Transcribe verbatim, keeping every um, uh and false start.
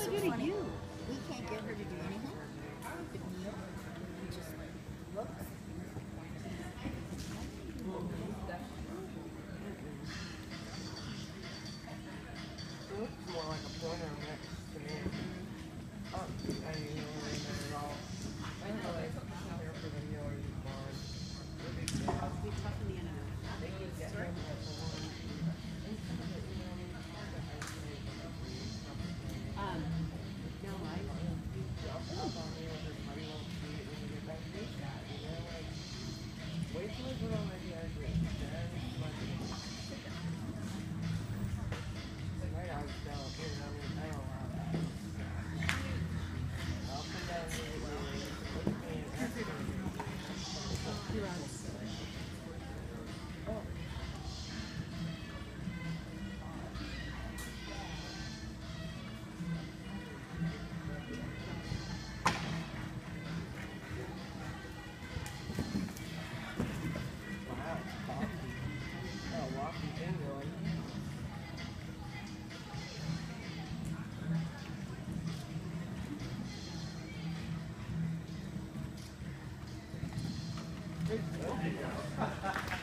so funny. you. We can't get her to do anything. But Neil, we just like look. It looks more like a pointer next to me. Oh, I didn't even know that at all. I know they care for the Neil is barn. I'll be tough in the end. They can get him at the one. Um, no, I. Wait till I put on my deodorant. Then my my eyes don't. You know, I mean, I don't have that. I'll come down here with me and ask her. You're on. Oh. Wow, it's coffee. Oh, walking in going. It's good.